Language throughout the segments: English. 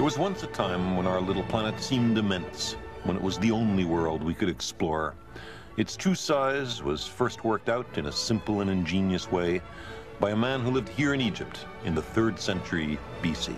was once a time when our little planet seemed immense, when it was the only world we could explore. Its true size was first worked out in a simple and ingenious way by a man who lived here in Egypt in the 3rd century BC.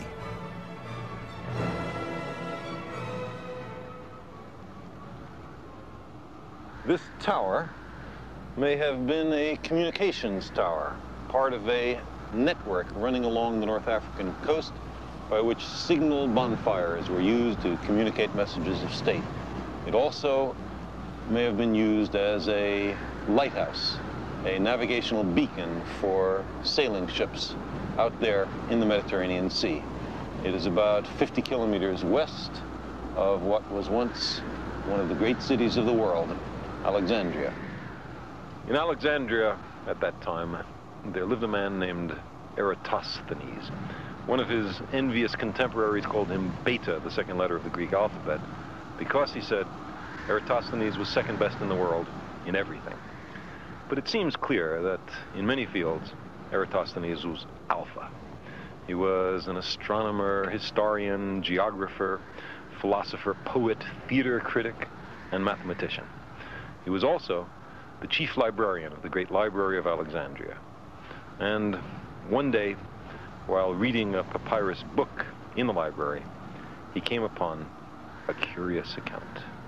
This tower may have been a communications tower, part of a network running along the North African coast by which signal bonfires were used to communicate messages of state. It also may have been used as a lighthouse, a navigational beacon for sailing ships out there in the Mediterranean Sea. It is about 50 kilometers west of what was once one of the great cities of the world, Alexandria. In Alexandria at that time, there lived a man named Eratosthenes. One of his envious contemporaries called him Beta, the second letter of the Greek alphabet, because he said Eratosthenes was second best in the world in everything. But it seems clear that in many fields, Eratosthenes was alpha. He was an astronomer, historian, geographer, philosopher, poet, theater critic, and mathematician. He was also the chief librarian of the great library of Alexandria. And one day, while reading a papyrus book in the library, he came upon a curious account.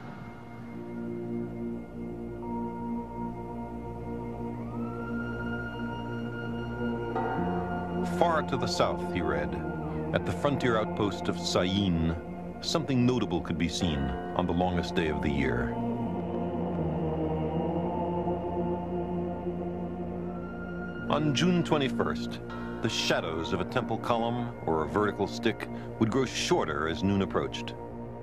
Far to the south, he read, at the frontier outpost of Syene, something notable could be seen on the longest day of the year. On June 21st, the shadows of a temple column or a vertical stick would grow shorter as noon approached.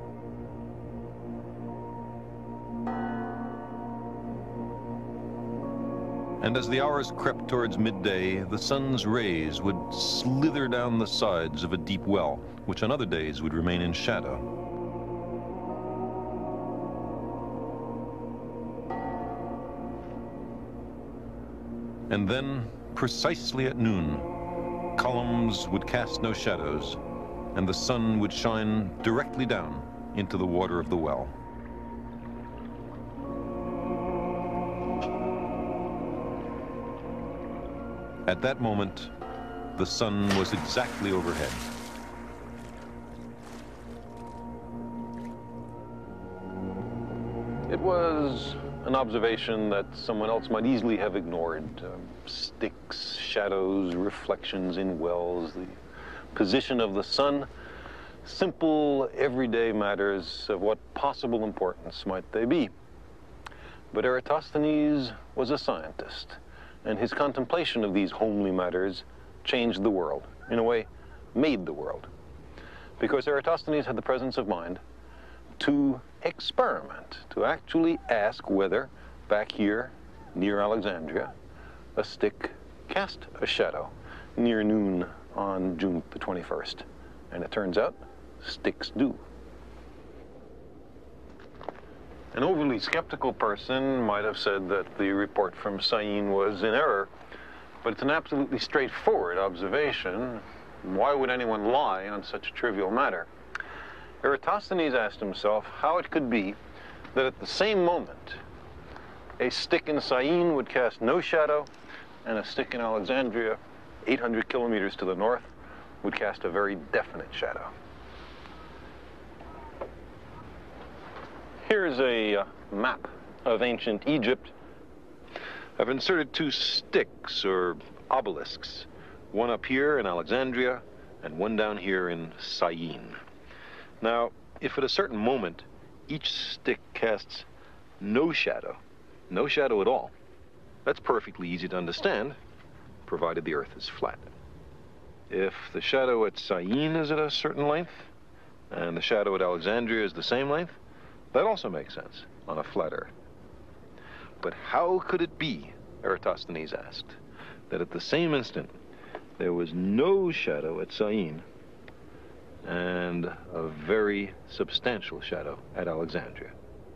And as the hours crept towards midday, the sun's rays would slither down the sides of a deep well, which on other days would remain in shadow. And then, precisely at noon, columns would cast no shadows, and the sun would shine directly down into the water of the well. At that moment, the sun was exactly overhead. It was an observation that someone else might easily have ignored. Sticks, shadows, reflections in wells, the position of the sun, simple, everyday matters of what possible importance might they be. But Eratosthenes was a scientist, and his contemplation of these homely matters changed the world, in a way, made the world. Because Eratosthenes had the presence of mind to experiment, to actually ask whether, back here, near Alexandria, a stick cast a shadow near noon on June the 21st. And it turns out, sticks do. An overly skeptical person might have said that the report from Syene was in error, but it's an absolutely straightforward observation. Why would anyone lie on such a trivial matter? Eratosthenes asked himself how it could be that at the same moment, a stick in Syene would cast no shadow, and a stick in Alexandria, 800 kilometers to the north, would cast a very definite shadow. Here's a map of ancient Egypt. I've inserted 2 sticks, or obelisks, one up here in Alexandria and one down here in Syene. Now, if at a certain moment each stick casts no shadow at all, that's perfectly easy to understand, provided the Earth is flat. If the shadow at Syene is at a certain length, and the shadow at Alexandria is the same length, that also makes sense on a flat Earth. But how could it be, Eratosthenes asked, that at the same instant there was no shadow at Syene and a very substantial shadow at Alexandria?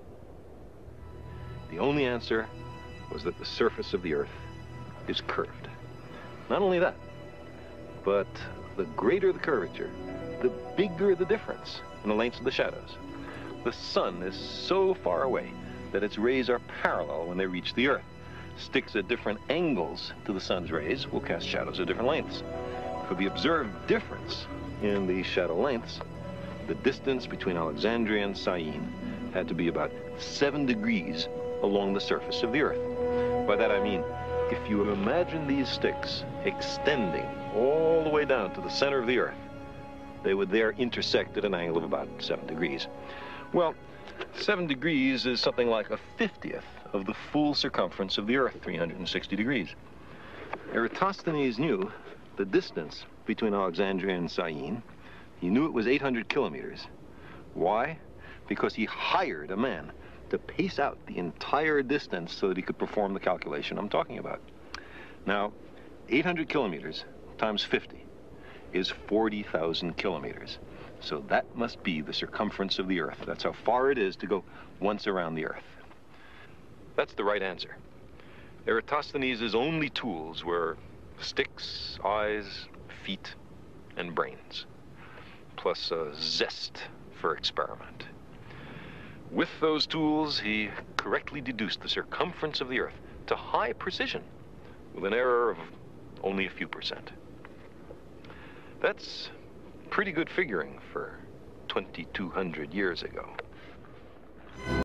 The only answer was that the surface of the Earth is curved. Not only that, but the greater the curvature, the bigger the difference in the lengths of the shadows. The sun is so far away that its rays are parallel when they reach the Earth. Sticks at different angles to the sun's rays will cast shadows at different lengths. For the observed difference in these shadow lengths, the distance between Alexandria and Syene had to be about 7 degrees along the surface of the Earth. By that I mean, if you imagine these sticks extending all the way down to the center of the Earth, they would there intersect at an angle of about 7 degrees. Well, 7 degrees is something like a 50th of the full circumference of the Earth, 360 degrees. Eratosthenes knew the distance between Alexandria and Syene. He knew it was 800 kilometers. Why? Because he hired a man to pace out the entire distance so that he could perform the calculation I'm talking about. Now, 800 kilometers times 50 is 40,000 kilometers. So that must be the circumference of the Earth. That's how far it is to go once around the Earth. That's the right answer. Eratosthenes' only tools were sticks, eyes, feet, and brains, plus a zest for experiment. With those tools, he correctly deduced the circumference of the Earth to high precision, with an error of only a few percent. That's pretty good figuring for 2,200 years ago.